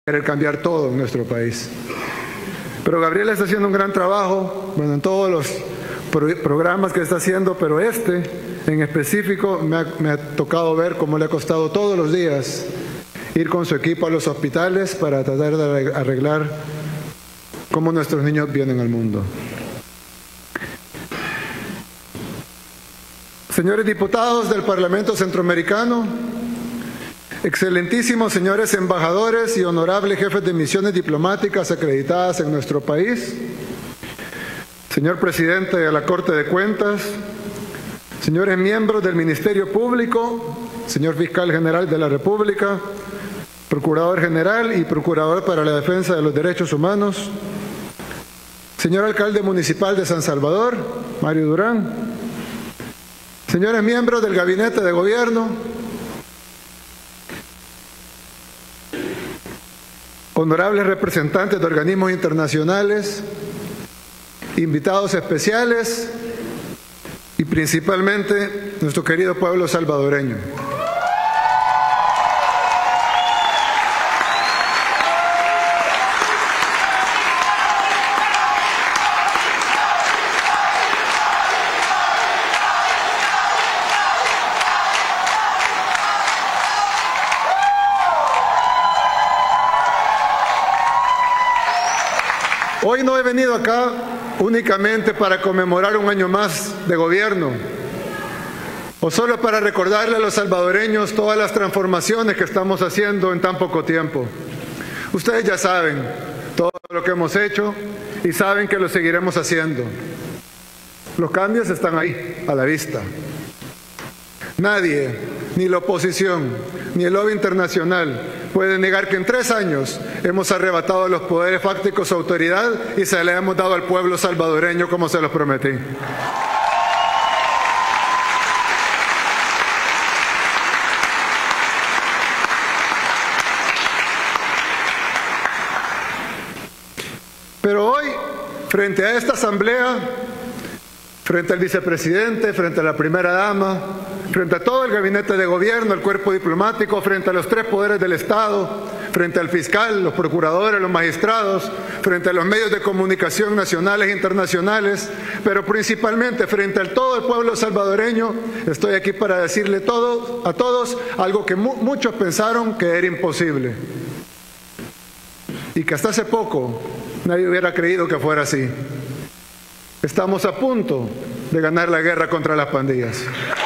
querer cambiar todo en nuestro país. Pero Gabriela está haciendo un gran trabajo, bueno, en todos los programas que está haciendo, pero este en específico me ha tocado ver cómo le ha costado todos los días ir con su equipo a los hospitales para tratar de arreglar cómo nuestros niños vienen al mundo. Señores diputados del Parlamento Centroamericano, excelentísimos señores embajadores y honorables jefes de misiones diplomáticas acreditadas en nuestro país, señor presidente de la Corte de Cuentas, señores miembros del Ministerio Público, señor fiscal general de la República, procurador general y procurador para la defensa de los derechos humanos, señor alcalde municipal de San Salvador, Mario Durán, señores miembros del Gabinete de Gobierno, honorables representantes de organismos internacionales, invitados especiales y principalmente nuestro querido pueblo salvadoreño. Hoy no he venido acá únicamente para conmemorar un año más de gobierno o solo para recordarle a los salvadoreños todas las transformaciones que estamos haciendo en tan poco tiempo. Ustedes ya saben todo lo que hemos hecho y saben que lo seguiremos haciendo. Los cambios están ahí, a la vista. Nadie, ni la oposición, ni el lobby internacional, puede negar que en 3 años hemos arrebatado los poderes fácticos su autoridad y se le hemos dado al pueblo salvadoreño como se los prometí. Pero hoy, frente a esta asamblea, frente al vicepresidente, frente a la primera dama, frente a todo el gabinete de gobierno, el cuerpo diplomático, frente a los 3 poderes del Estado, frente al fiscal, los procuradores, los magistrados, frente a los medios de comunicación nacionales e internacionales, pero principalmente frente a todo el pueblo salvadoreño, estoy aquí para decirle a todos algo que muchos pensaron que era imposible y que hasta hace poco nadie hubiera creído que fuera así. Estamos a punto de ganar la guerra contra las pandillas.